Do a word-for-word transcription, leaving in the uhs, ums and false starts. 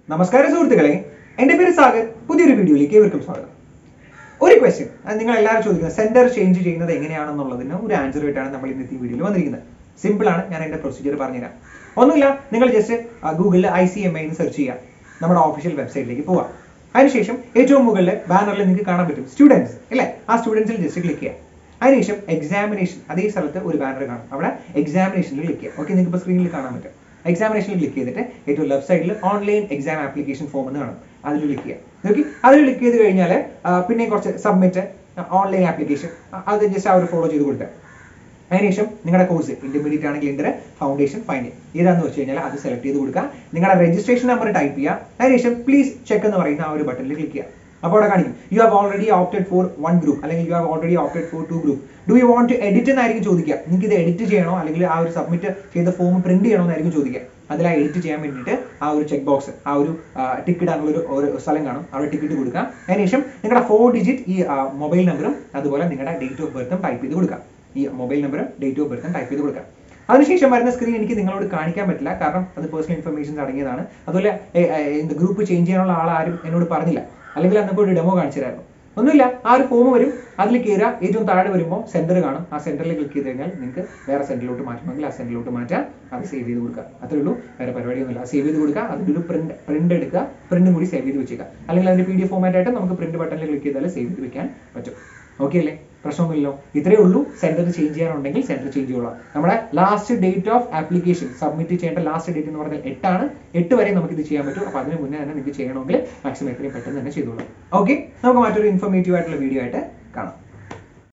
നമസ്കാരം സുഹൃത്തുക്കളെ, എൻ്റെ പേര് സാഗർ. പുതിയൊരു വീഡിയോയിലേക്ക് ഏവർക്കും സ്വാഗതം. ഒരു ക്വസ്റ്റ്യൻ നിങ്ങൾ എല്ലാവരും ചോദിക്കുന്നത് സെന്റർ ചേഞ്ച് ചെയ്യുന്നത് എങ്ങനെയാണെന്നുള്ളതിന് ഒരു ആൻസർ ആയിട്ടാണ് നമ്മൾ ഇന്നത്തെ വീഡിയോയിൽ വന്നിരിക്കുന്നത്. സിമ്പിൾ ആണ്, ഞാൻ എൻ്റെ പ്രൊസീജിയർ പറഞ്ഞുതരാം. ഒന്നുമില്ല, നിങ്ങൾ ജസ്റ്റ് ഗൂഗിളിൽ ഐ സി എം ഐ എന്ന് സെർച്ച് ചെയ്യുക, നമ്മുടെ ഒഫീഷ്യൽ വെബ്സൈറ്റിലേക്ക് പോവാം. അതിനുശേഷം ഏറ്റവും മുകളിൽ ബാനറിൽ നിങ്ങൾക്ക് കാണാൻ പറ്റും സ്റ്റുഡൻസ് അല്ലേ, ആ സ്റ്റുഡൻസിൽ ജസ്റ്റ് ക്ലിക്ക് ചെയ്യാം. അതിനുശേഷം എക്സാമിനേഷൻ, അതേ സ്ഥലത്ത് ഒരു ബാനർ കാണും, അവിടെ എക്സാമിനേഷനിൽ ക്ലിക്ക് ചെയ്യാം. ഓക്കെ, നിങ്ങൾക്ക് ഇപ്പോൾ സ്ക്രീനിൽ കാണാൻ പറ്റും. എക്സാമിനേഷനിൽ ക്ലിക്ക് ചെയ്തിട്ട് ഏറ്റവും ലെഫ്റ്റ് സൈഡിൽ ഓൺലൈൻ എക്സാം ആപ്ലിക്കേഷൻ ഫോം എന്ന് കാണും, അതിൽ ക്ലിക്ക് ചെയ്യാം. ഓക്കെ, അതിൽ ക്ലിക്ക് ചെയ്ത് കഴിഞ്ഞാൽ പിന്നെ കുറച്ച് സബ്മിറ്റ് ഓൺലൈൻ ആപ്ലിക്കേഷൻ, അത് ജസ്റ്റ് അവർ ഫോളോ ചെയ്ത് കൊടുക്കുക. അതിനുശേഷം നിങ്ങളുടെ കോഴ്സ് ഇന്റർമീഡിയറ്റ് ആണെങ്കിൽ ഇന്റർ, ഫൗണ്ടേഷൻ, ഫൈനൽ ഏതാന്ന് വെച്ച് കഴിഞ്ഞാൽ അത് സെലക്ട് ചെയ്ത് കൊടുക്കുക. നിങ്ങളുടെ രജിസ്ട്രേഷൻ നമ്പർ ടൈപ്പ് ചെയ്യുക. അതിനുശേഷം പ്ലീസ് ചെക്ക് എന്ന് പറയുന്ന ആ ഒരു ബട്ടണിൽ ക്ലിക്ക് ചെയ്യുക. അപ്പോൾ അവിടെ കാണിക്കും you have already opted for one group അല്ലെങ്കിൽ you have already opted for two group. Do you want to edit എന്നായിരിക്കും ചോദിക്കുക. നിങ്ങൾക്ക് ഇത് എഡിറ്റ് ചെയ്യണോ അല്ലെങ്കിൽ ആ ഒരു സബ്മിറ്റ് ചെയ്ത ഫോം പ്രിന്റ് ചെയ്യണോ എന്നായിരിക്കും ചോദിക്കുക. അതിൽ ആ എഡിറ്റ് ചെയ്യാൻ വേണ്ടിയിട്ട് ആ ഒരു ചെക്ക് ബോക്സ്, ആ ഒരു ടിക്കറ്റ് ആണെന്നുള്ള ഒരു സ്ഥലം കാണും, അവിടെ ടിക്കറ്റ് കൊടുക്കുക. അതിനുശേഷം നിങ്ങളുടെ ഫോർ ഡിജിറ്റ് ഈ മൊബൈൽ നമ്പറും അതുപോലെ നിങ്ങളുടെ ഡേറ്റ് ഓഫ് ബർത്തും ടൈപ്പ് ചെയ്ത് കൊടുക്കുക. ഈ മൊബൈൽ നമ്പറും ഡേറ്റ് ഓഫ് ബർത്തും ടൈപ്പ് ചെയ്ത് കൊടുക്കുക. അതിനുശേഷം വരുന്ന സ്ക്രീൻ എനിക്ക് നിങ്ങളോട് കാണിക്കാൻ പറ്റില്ല, കാരണം അത് പേഴ്സണൽ ഇൻഫർമേഷൻസ് അടങ്ങിയതാണ്. അതുപോലെ ഗ്രൂപ്പ് ചേഞ്ച് ചെയ്യാനുള്ള ആളാരും എന്നോട് പറഞ്ഞില്ല, അല്ലെങ്കിൽ അന്നപ്പോൾ ഒരു ഡെമോ കാണിച്ചു തരായിരുന്നു. ഒന്നുമില്ല, ആ ഒരു ഫോം വരും, അതിൽ കയറുക. ഏറ്റവും താഴെ വരുമ്പോൾ സെന്റർ കാണും, ആ സെന്ററിൽ ക്ലിക്ക് ചെയ്ത് കഴിഞ്ഞാൽ നിങ്ങൾക്ക് വേറെ സെന്ററിലോട്ട് മാറ്റണമെങ്കിൽ ആ സെന്ററിലോട്ട് മാറ്റാം. അത് സേവ് ചെയ്ത് കൊടുക്കുക, അത്രേ ഉള്ളൂ, വേറെ പരിപാടിയൊന്നുമില്ല. സേവ് ചെയ്ത് കൊടുക്കുക, അതിൻ്റെ ഒരു പ്രിന്റ് പ്രിന്റ് എടുക്കുക, പ്രിന്റും കൂടി സേവ് ചെയ്ത് വെച്ചേക്കുക. അല്ലെങ്കിൽ അതിന്റെ പി ഡി എഫ് ഫോമാറ്റ് ആയിട്ട് നമുക്ക് പ്രിന്റ് ബട്ടണിൽ ക്ലിക്ക് ചെയ്താൽ സേവ് ചെയ്ത് വെക്കാൻ പറ്റും. ഓക്കെ അല്ലേ, പ്രശ്നമൊന്നുമില്ലല്ലോ. ഇത്രയേ ഉള്ളൂ. സെന്റർ ചേഞ്ച് ചെയ്യാനുണ്ടെങ്കിൽ സെന്റർ ചേഞ്ച് ചെയ്യുക. നമ്മുടെ last date of application submit ചെയ്യേണ്ട ലാസ്റ്റ് ഡേറ്റ് എന്ന് പറഞ്ഞാൽ എട്ടാണ്. എട്ട് വരെ നമുക്ക് ഇത് ചെയ്യാൻ പറ്റും. അപ്പോൾ അതിന് മുന്നേ തന്നെ നിങ്ങൾക്ക് ചെയ്യണമെങ്കിൽ മാക്സിമം എത്രയും പെട്ടെന്ന് തന്നെ ചെയ്തോളാം. ഓക്കെ, നമുക്ക് മറ്റൊരു ഇൻഫോർമേറ്റീവ് ആയിട്ടുള്ള വീഡിയോ ആയിട്ട് കാണാം.